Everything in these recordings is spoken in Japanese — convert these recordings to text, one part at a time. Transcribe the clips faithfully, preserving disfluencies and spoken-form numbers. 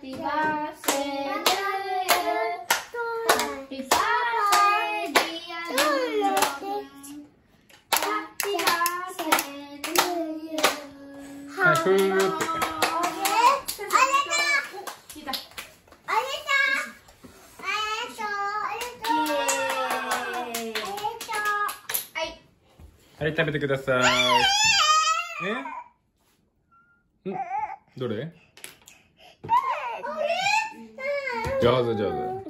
Happy birthday to you. Happy birthday dear Jordan. Happy birthday to you. はい、ふーって。はい、食べてください。え？ん？どれ？上手上手。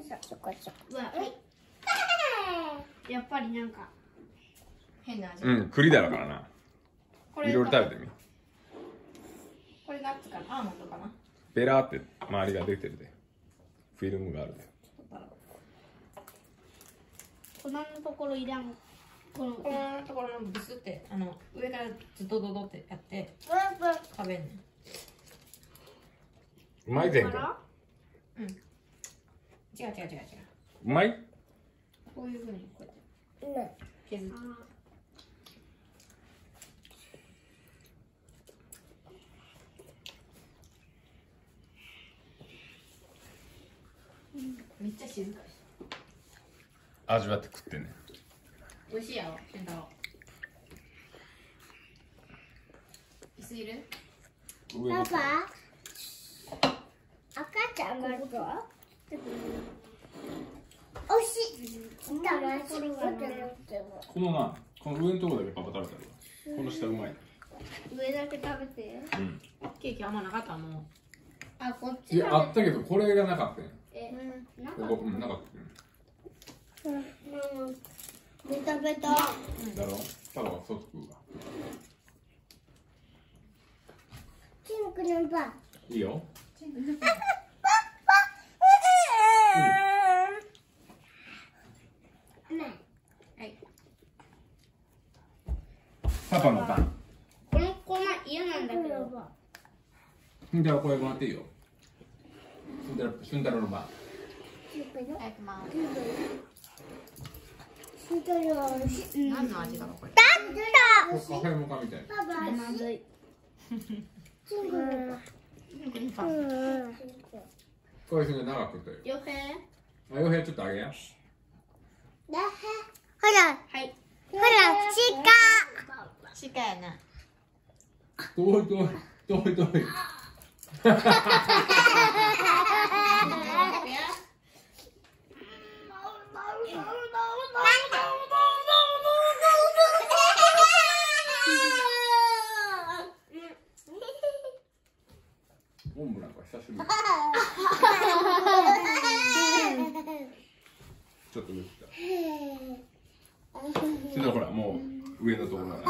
やっぱりなんか変な味。 うん、栗だろからな。いろいろ食べてみ。 これナッツかな？アーモンドかな？ ベラーって周りが出てるで。フィルムがあるで。 粉のところいらん。このこのところのブスってあの上からずっとドドってやって食べんねん。 うまいぜんか。うん。違う違う違う違う。 うまい？ こういう風にこうやって削って。めっちゃ静かです。 味わって食ってね。 美味しいやろ、健太郎。椅子いる？ パパ、赤ちゃんがどう？おいしい。 このな、この上のところだけパパ食べたら、この下うまい。 上だけ食べて。 うん。 ケーキあんまなかったもん。あ、こっち。 いや、あったけど、これがなかったよ。 え、うん、なかった。 ここ、うん、なかった。うん。 ベタベタ。 だろ？ただはソース食うわ。 ピンクのパン。 いいよ。パパのパン。 この粉嫌なんだけど。 じゃあこれもらっていいよ。俊太郎のパン。 早く回る。 何の味だろうこれ。 だカフェモカみたいな。 パパ、まずい。 こういうふうに長く食ってる。 よへ。 あ、よへちょっとあげや。 ほら。 はい。 ほら、 鹿。鹿やな。 遠い遠い遠い遠い。おんぶなんか久しぶり。ちょっと上来た。ちょっとほらもう上のところだ。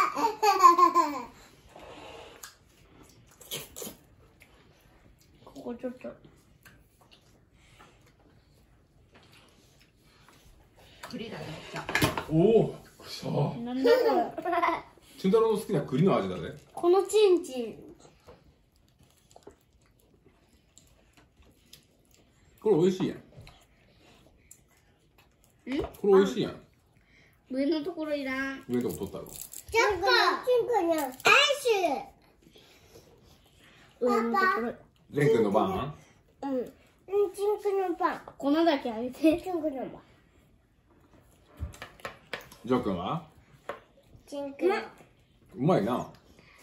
ここちょっと。栗だね。じゃあ。 おお。さあ。 なんだこれ。 俊太郎の好きな栗の味だね。 このチンチン。 これ美味しいやん。 ん？ これ美味しいやん。 上のところいらん。 上のとこ取ったろ。 ちょっと。チンクのアイス。 上のところ。 レン君の番？ うん。うん、チンクのパン。 粉だけあげて。 チンクのパン。 ジョー君は？ チンクの。 うまいな。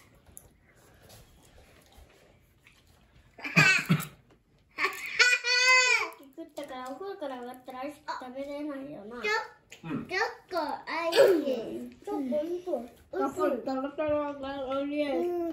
食ったからお風呂から上がったらアイス食べれないよな。 うん。 ちょっとアイス。ちょっとやっぱりタラタラがおりえ。 うん。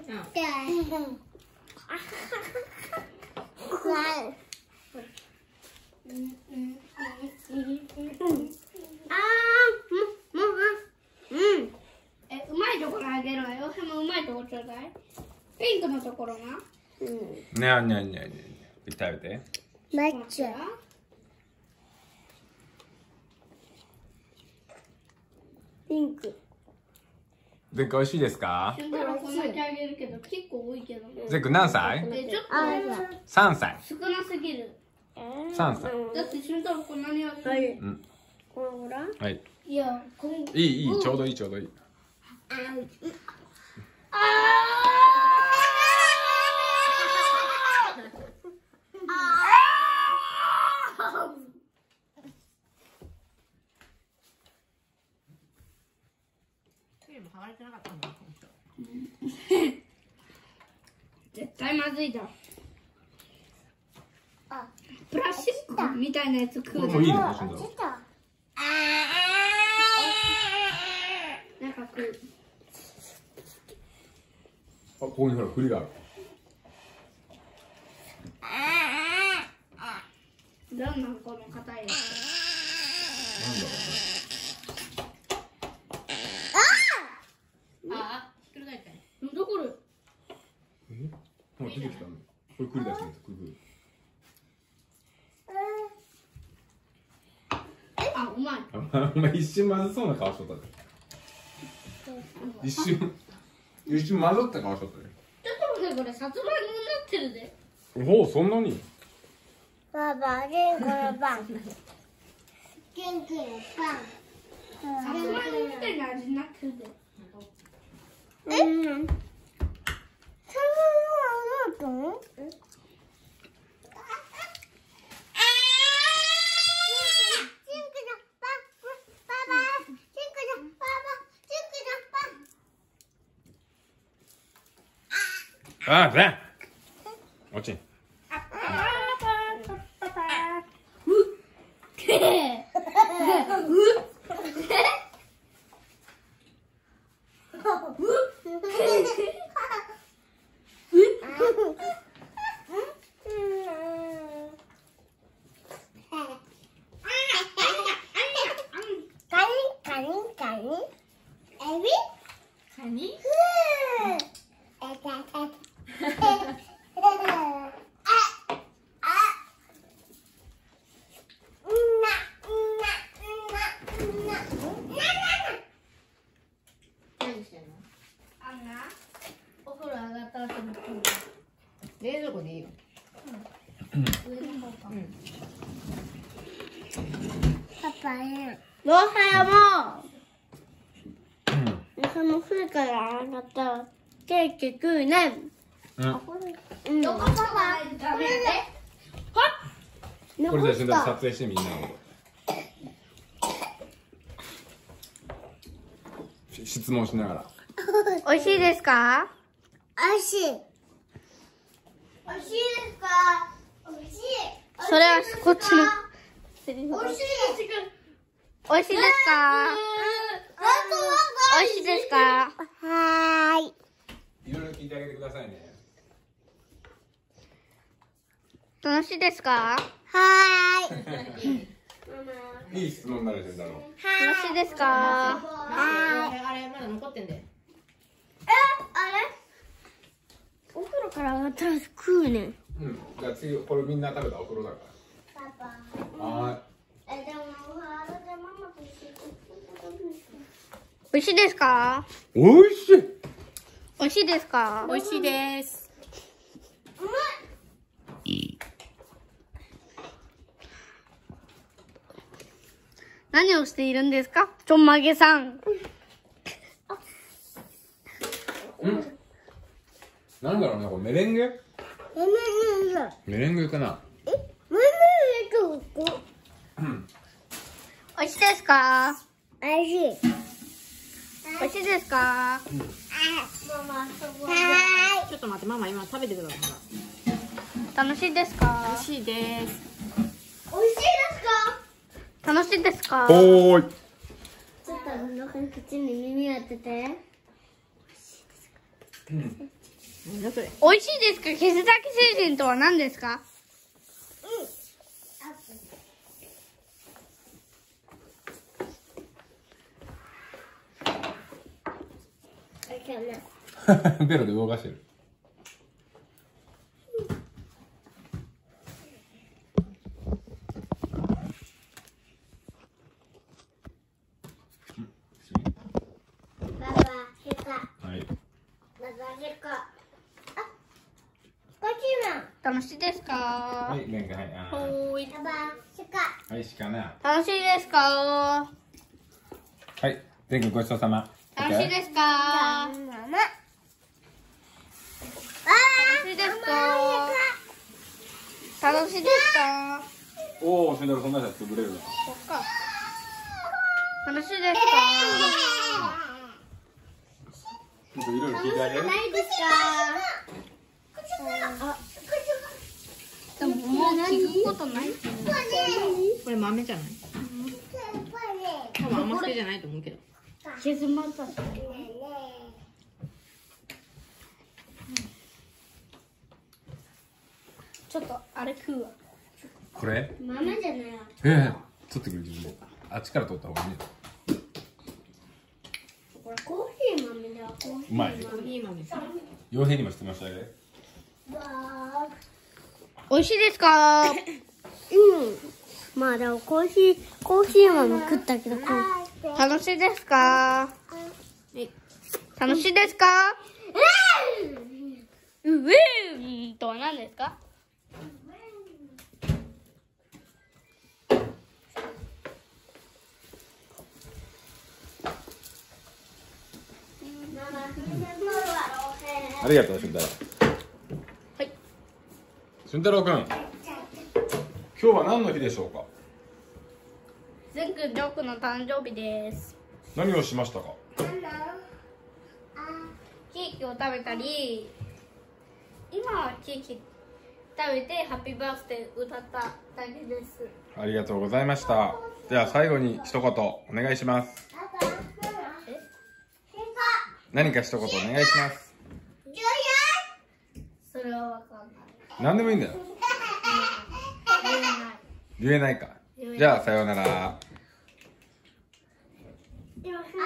え、うまいところあげるわよ。でもうまいとこちょうだい。ピンクのところが。 うん。ねあにゃにゃにゃにゃ。食べて。 マッチョ。ピンク。 ゼン君美味しいですか？ 俊太郎こんだけあげるけど結構多いけど。 ゼン君何歳？ でちょっと三歳。 少なすぎる。 三歳。 だって俊太郎こんなにあげる。 うん。 これほら。 はい。 いや、こん。 いいいいちょうどいいちょうどいい。 ああ。 まずいだ。プラスチックみたいなやつ食うの。 これもいいのかしら。 ちょっとなんか食う。 あ、ここにほら栗がある。 なんなんこの硬いやつ。 なんだろああ、ひっくり返ったね。 どこれ。 うね。え？ほら出てきたね。これ栗だしね。栗栗。 あ、うまい。 あお前一瞬まずそうな顔しとったで。一瞬一瞬混ざった顔しとったで。 ちょっと待って、これさつまいもになってるで。 おお、そんなに。 爸爸，这个棒，这个棒， さつまいもみたいな味になってるで。 嗯，他们那种，这个的爸爸爸，这个的爸爸，这个的爸。 ああ、ぜ。落ちん。 カニカニカニエビカニ？ えたえ何してんの？ あんな。お風呂上がったら食べる。 冷蔵庫でいいよ。 上の方か。 うん。 パパねどうさよもその風から上がったケーキ食うねうん。 うんどこパパ食べて。 これじゃあ、しんどい撮影してみんなの。し質問しながら。 美味しいですか？ おいしいおいしいですかおいしいそれはこっちの。 おいしいです美味しいですか？美味しいですか？ はーいいろいろ聞いてあげてくださいね。 楽しいですか？ はーいいい質問になるんだろう。 楽しいですか？ あれあれまだ残ってんだよ。 えあれお風呂から上がったら食うねうん。じゃあ次、これみんな食べたお風呂だかパパら。はえでもあれでママと一緒に食べる美味しいですか？ ーい。おいしい。 美味しいですか？ 美味しいです。 うまい何をしているんですか？ちょんまげさん。 うん。なんだろうね、これメレンゲ。 えねねねメレンゲかな。 えねねねここうん。 美味しいですか？ おいしい美味しいですか？ ママそこはちょっと待って、ママ今食べてください。 楽しいですか？ 美味しいです。 おいしいですか楽しいですか？ おーい。 ちょっとあの口に耳当ててうん。 なんだそれ。 美味しいですか？消せたき星人とは何ですか？ ベロで動かしてる。 ババヘカはい。 ババヘカあこっちも楽しいですか？ はい、レンガ、はい。あーおーい。 ババヘカはい、しかな。 楽しいですか？ はい、レンガごちそうさま。 楽しいですか？ ママ楽しいですか？楽しいですか？ おお、しんどい、そんなやつ潰れる。 そっか。楽しいですか？ ちょっといろいろ聞いてあげる。 ないですかあ、 でももう聞くことないっていう。 これ豆じゃない？多分あんま好きじゃないと思うけど。 傷まった。ちょっとあれ食うわ。 これ豆じゃない。 えー、取ってくる自分で。あっちから取った方がいいね。 これコーヒー豆だ。コーヒーうまい。 コーヒー豆。 傭兵にもしてましたね。 わ美味しいですか？ ーうん。まあでもコーヒー、コーヒー豆食ったけど、コーヒー。 楽しいですか？楽しいですか？うえーんとは何ですか？ ありがとう、俊太郎。 はい。 俊太郎くん。今日は何の日でしょうか。 ゼン君ジョークの誕生日です。 何をしましたか。 ケーキを食べたり、今はケーキ食べてハッピーバースデー歌っただけです。 ありがとうございました。では最後に一言お願いします。何か一言お願いします。 それはわかんない。 何でもいいんだよ。 言えない。 言えないか。じゃあさようなら。